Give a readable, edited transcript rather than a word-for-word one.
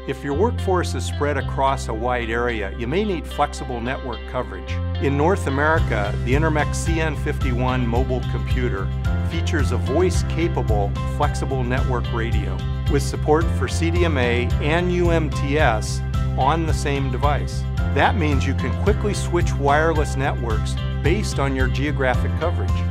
If your workforce is spread across a wide area, you may need flexible network coverage. In North America, the Intermec CN51 mobile computer features a voice-capable flexible network radio with support for CDMA and UMTS on the same device. That means you can quickly switch wireless networks based on your geographic coverage.